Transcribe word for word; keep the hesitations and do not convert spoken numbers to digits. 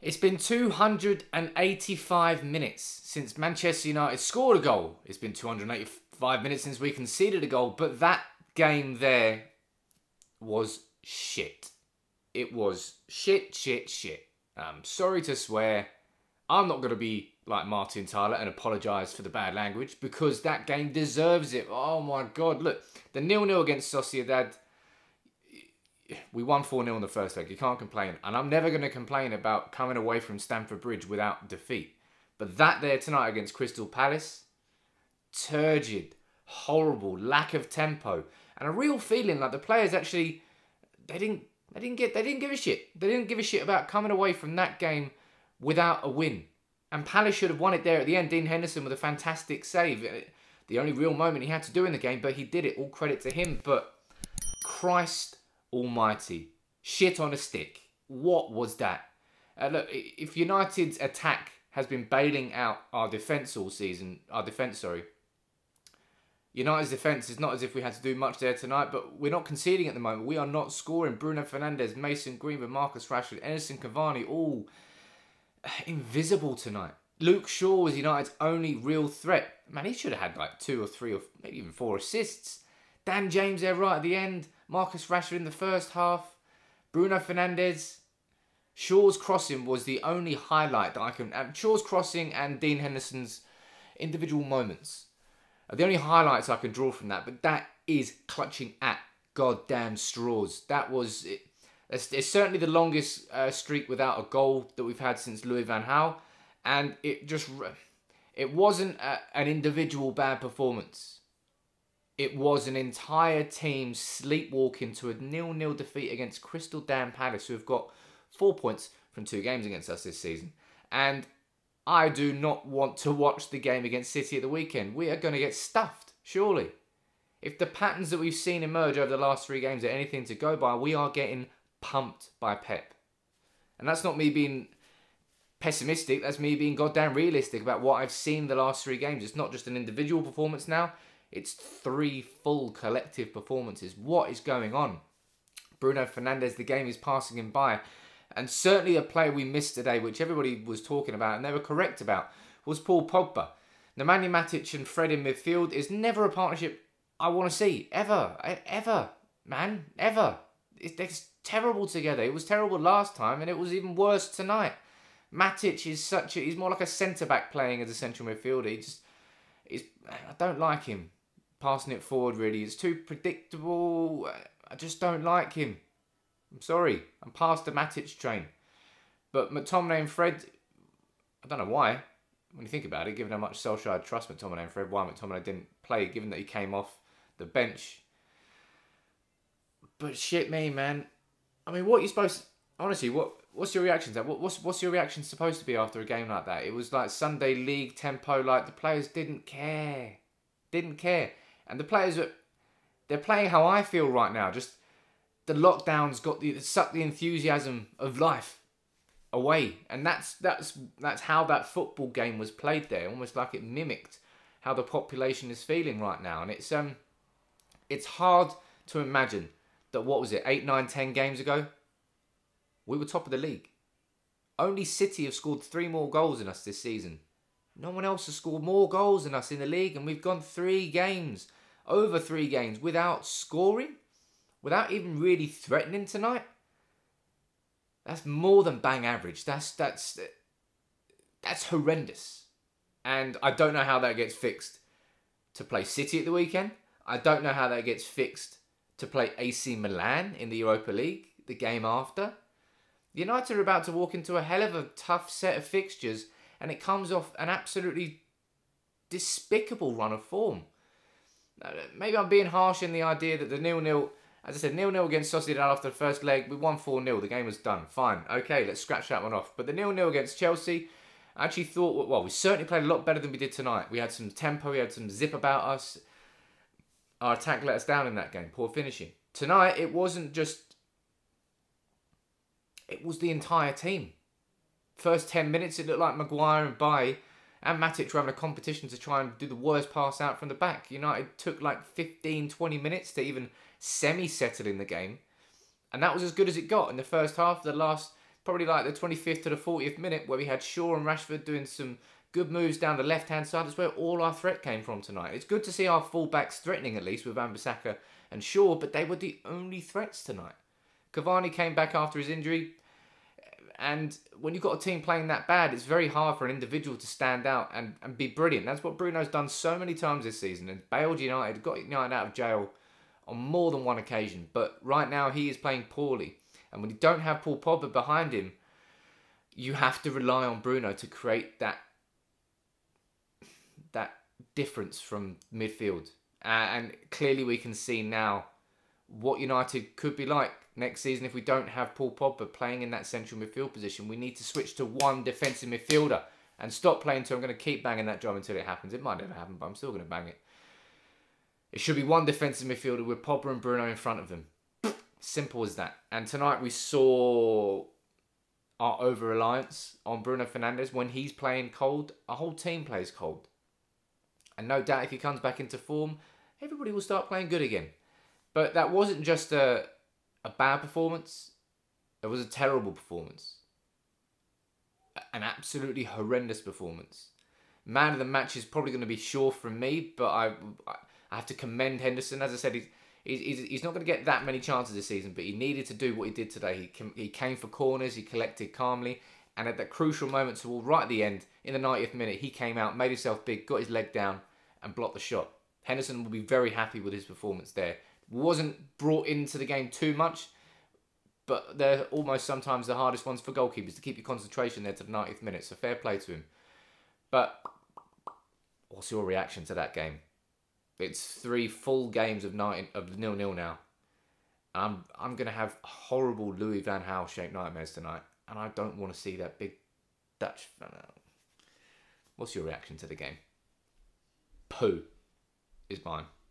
It's been two hundred eighty-five minutes since Manchester United scored a goal. It's been two hundred eighty-five minutes since we conceded a goal. But that game there was shit. It was shit, shit, shit. I'm sorry to swear. I'm not going to be like Martin Tyler and apologise for the bad language because that game deserves it. Oh my God. Look, the nil nil against Sociedad, we won four nil in the first leg. You can't complain. And I'm never going to complain about coming away from Stamford Bridge without defeat. But that there tonight against Crystal Palace, turgid, horrible, lack of tempo, and a real feeling like the players actually, they didn't, they didn't get, they didn't give a shit. They didn't give a shit about coming away from that game without a win. And Palace should have won it there at the end. Dean Henderson with a fantastic save. The only real moment he had to do in the game, but he did it. All credit to him. But Christ almighty. Shit on a stick. What was that? Uh, look, if United's attack has been bailing out our defence all season, our defence, sorry. United's defence is not as if we had to do much there tonight, but we're not conceding at the moment. We are not scoring. Bruno Fernandes, Mason Greenwood, Marcus Rashford, Henderson, Cavani, all invisible tonight. Luke Shaw was United's only real threat. Man, he should have had like two or three or maybe even four assists. Dan James there right at the end. Marcus Rashford in the first half. Bruno Fernandes. Shaw's crossing was the only highlight that I can... Um, Shaw's crossing and Dean Henderson's individual moments are the only highlights I can draw from that. But that is clutching at goddamn straws. That was... It, it's, it's certainly the longest uh, streak without a goal that we've had since Louis van Gaal. And it just... It wasn't a, an individual bad performance. It was an entire team sleepwalking to a nil nil defeat against Crystal Damn Palace, who have got four points from two games against us this season. And I do not want to watch the game against City at the weekend. We are going to get stuffed, surely. If the patterns that we've seen emerge over the last three games are anything to go by, we are getting pumped by Pep. And that's not me being pessimistic, that's me being goddamn realistic about what I've seen the last three games. It's not just an individual performance now. It's three full collective performances. What is going on? Bruno Fernandes, the game is passing him by. And certainly a player we missed today, which everybody was talking about and they were correct about, was Paul Pogba. Nemanja Matic and Fred in midfield is never a partnership I want to see. Ever. Ever. Man. Ever. It's, it's terrible together. It was terrible last time and it was even worse tonight. Matic is such a... He's more like a centre-back playing as a central midfielder. He just... He's, I don't like him. Passing it forward, really. It's too predictable. I just don't like him. I'm sorry. I'm past the Matic train. But McTominay and Fred, I don't know why. When you think about it, given how much Solskjaer had trust McTominay and Fred, why McTominay didn't play, given that he came off the bench. But shit me, man. I mean, what are you supposed to... Honestly, what what's your reaction to that? What, what's, what's your reaction supposed to be after a game like that? It was like Sunday League tempo, like the players didn't care. Didn't care. And the players, are, they're playing how I feel right now. Just the lockdowns got the sucked the enthusiasm of life away, and that's that's that's how that football game was played there. Almost like it mimicked how the population is feeling right now. And it's um, it's hard to imagine that what was it, eight, nine, ten games ago, we were top of the league. Only City have scored three more goals than us this season. No one else has scored more goals than us in the league, and we've gone three games, over three games, without scoring, without even really threatening tonight. That's more than bang average. That's that's that's horrendous, and I don't know how that gets fixed to play City at the weekend. I don't know how that gets fixed to play A C Milan in the Europa League the game after. United are about to walk into a hell of a tough set of fixtures. And it comes off an absolutely despicable run of form. Maybe I'm being harsh in the idea that the nil nil, as I said, nil nil against Sociedad after the first leg, we won four nil. The game was done. Fine. Okay, let's scratch that one off. But the nil nil against Chelsea, I actually thought, well, we certainly played a lot better than we did tonight. We had some tempo, we had some zip about us. Our attack let us down in that game. Poor finishing. Tonight, it wasn't just... It was the entire team. First ten minutes, it looked like Maguire and Bailly and Matic were having a competition to try and do the worst pass out from the back. United took like fifteen, twenty minutes to even semi-settle in the game. And that was as good as it got in the first half. The last probably like the twenty-fifth to the fortieth minute, where we had Shaw and Rashford doing some good moves down the left-hand side. That's where all our threat came from tonight. It's good to see our full-backs threatening, at least, with Wan-Bissaka and Shaw, but they were the only threats tonight. Cavani came back after his injury, and when you've got a team playing that bad, it's very hard for an individual to stand out and, and be brilliant. That's what Bruno's done so many times this season, and bailed United, got United out of jail on more than one occasion. But right now, he is playing poorly. And when you don't have Paul Pogba behind him, you have to rely on Bruno to create that that difference from midfield. Uh, and clearly we can see now what United could be like next season if we don't have Paul Pogba playing in that central midfield position. We need to switch to one defensive midfielder and stop playing until I'm going to keep banging that drum until it happens. It might never happen, but I'm still going to bang it. It should be one defensive midfielder with Pogba and Bruno in front of them. Simple as that. And tonight we saw our over-reliance on Bruno Fernandes. When he's playing cold, our whole team plays cold. And no doubt if he comes back into form, everybody will start playing good again. But that wasn't just a, a bad performance. It was a terrible performance. An absolutely horrendous performance. Man of the match is probably going to be Shaw from me, but I I have to commend Henderson. As I said, he's, he's, he's not going to get that many chances this season, but he needed to do what he did today. He, came, he came for corners, he collected calmly, and at that crucial moment, towards right at the end, in the ninetieth minute, he came out, made himself big, got his leg down, and blocked the shot. Henderson will be very happy with his performance there. Wasn't brought into the game too much, but they're almost sometimes the hardest ones for goalkeepers to keep your concentration there to the ninetieth minute, so fair play to him. But what's your reaction to that game? It's three full games of nine of nil nil now. I'm I'm gonna have horrible Louis van Gaal shaped nightmares tonight, and I don't want to see that big Dutch. What's your reaction to the game? Poo is mine.